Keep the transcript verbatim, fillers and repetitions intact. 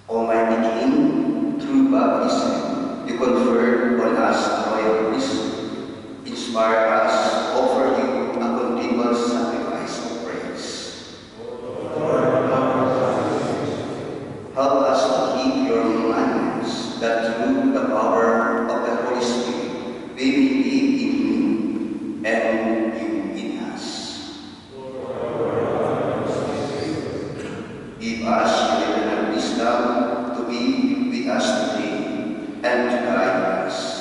Almighty King, through baptism, you conferred on us a royal priesthood. Inspire us to offer you a continual sacrifice of praise. Help us to keep your commandments, that through the power of the Holy Spirit, we may live in you and you in us. Give us your eternal wisdom to be with us today and to guide us.